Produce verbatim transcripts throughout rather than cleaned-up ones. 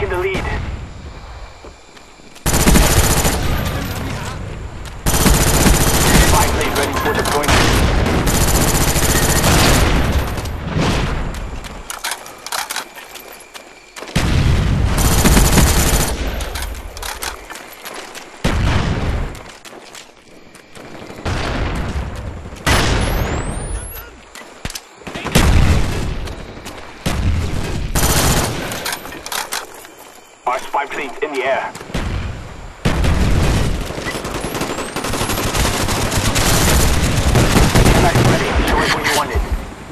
taking the lead. Spy plane ready for deployment. Our spy plane's in the air. Back ready. Show us where you want it.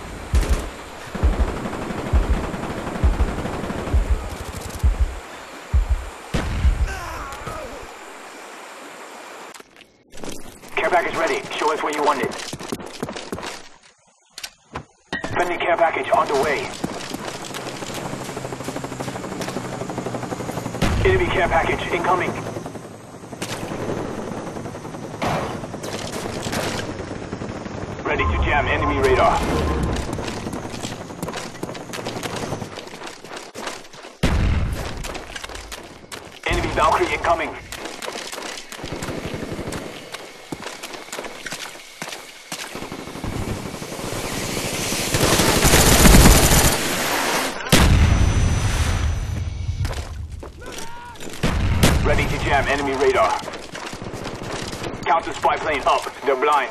Care package ready. Show us where you want it. Friendly care package on the way. Enemy care package incoming. Ready to jam enemy radar. Enemy Valkyrie incoming. Ready to jam enemy radar. Counter spy plane up. They're blind.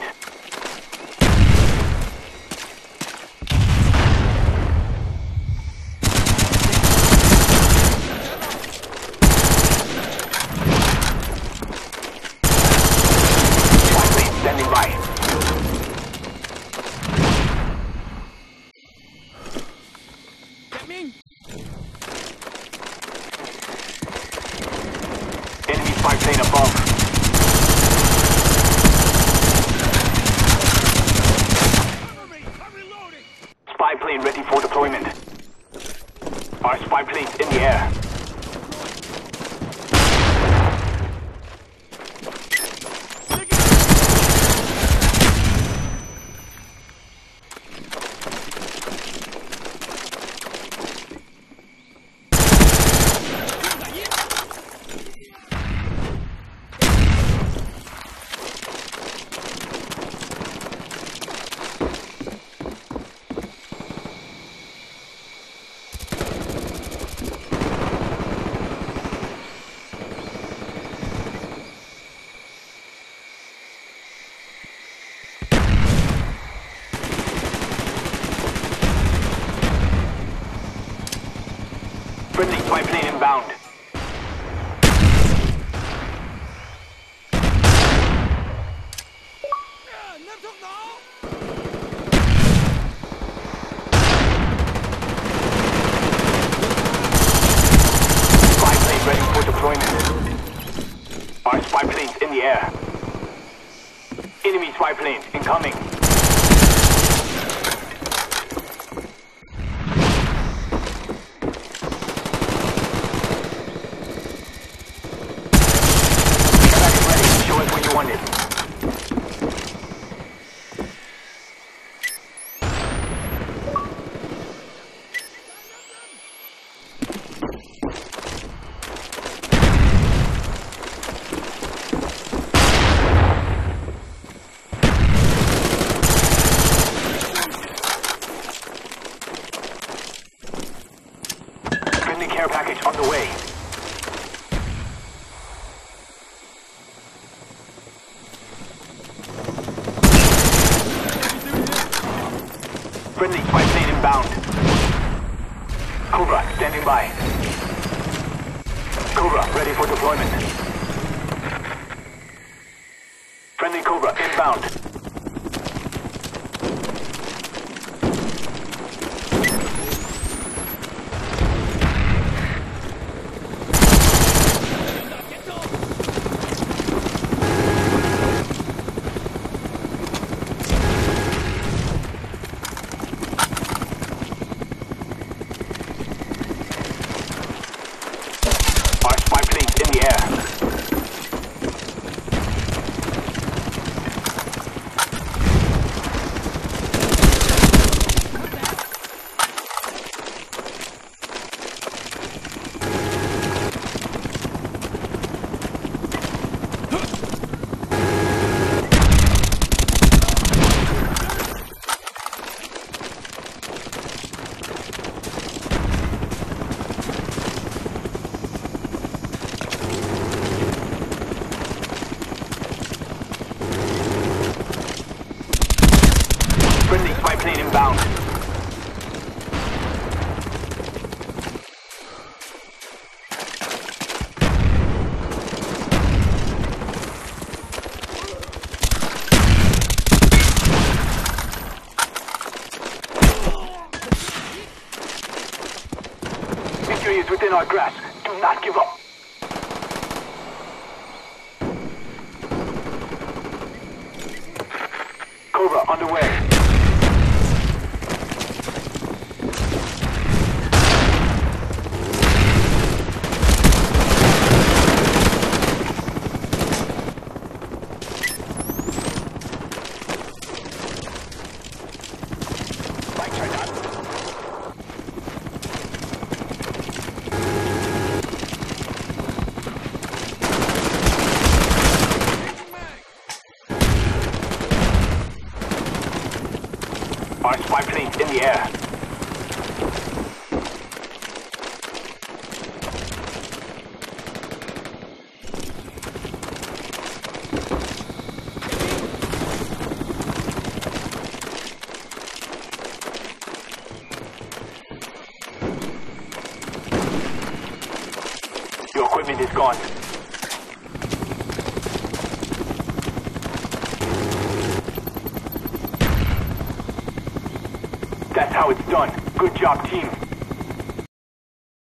Spy plane standing by. Enemy spy plane above. Spy plane ready for deployment. Our spy plane's in the air. Friendly spy plane inbound. Spy plane ready for deployment. Our spy plane's in the air. Enemy spy plane incoming. Wanted. Friendly care package on the way. Friendly spy plane inbound. Cobra standing by. Cobra ready for deployment. Friendly Cobra inbound. Friendly spy plane inbound. Victory is within our grasp. Do not give up. Cobra underway. Our spy plane's in the air. Your equipment is gone. That's how it's done. Good job, team.